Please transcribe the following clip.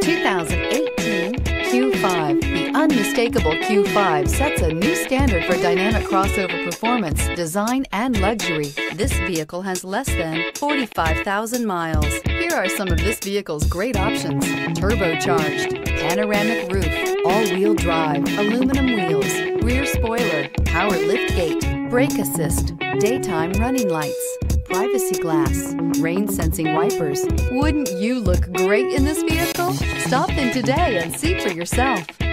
2018 Q5. The unmistakable Q5 sets a new standard for dynamic crossover performance, design, and luxury. This vehicle has less than 45,000 miles. Here are some of this vehicle's great options: turbocharged, panoramic roof, all-wheel drive, aluminum wheels, rear spoiler, power liftgate, brake assist, daytime running lights, privacy glass, rain sensing wipers. Wouldn't you look great in this vehicle? Stop in today and see for yourself.